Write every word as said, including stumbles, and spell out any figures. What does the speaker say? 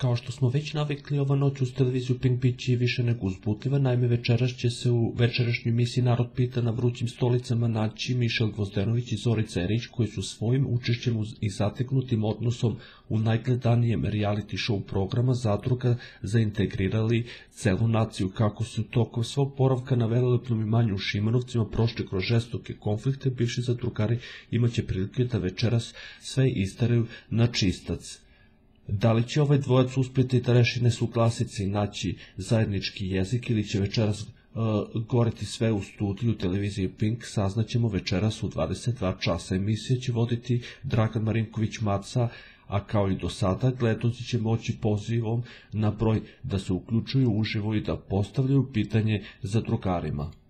Kao što smo već navikli, ova noć uz televiziju Pink bit će više nego uzbutljiva. Naime, večeras će se u večerašnjoj emisiji Narod pita na vrućim stolicama naći Mišel Gvozdenović i Zorica Erić, koji su svojim učešćem i zateknutim odnosom u najgledanijem reality show programa Zadruga zaintegrirali celu naciju. Kako su tokom svog boravka na velelepnom imanju u Šimanovcima prošli kroz žestoke konflikte, bivši zadrugari imaće prilike da večeras sve istaraju na čistac. Da li će ovaj dvojac uspjeti da reši nesuglasice i naći zajednički jezik, ili će večeras uh, goreti sve u studiju televizije Pink, saznaćemo večeras u dvadeset dva časa. Emisije će voditi Dragan Marinković Maca, a kao i do sada gledaoci će moći pozivom na broj da se uključuju uživo i da postavljaju pitanje zadrugarima.